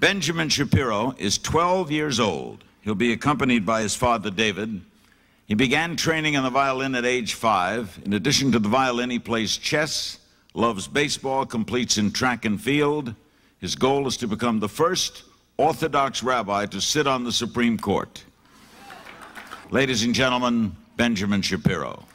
Benjamin Shapiro is 12 years old. He'll be accompanied by his father, David. He began training on the violin at age 5. In addition to the violin, he plays chess, loves baseball, completes in track and field. His goal is to become the first Orthodox rabbi to sit on the Supreme Court. Ladies and gentlemen, Benjamin Shapiro.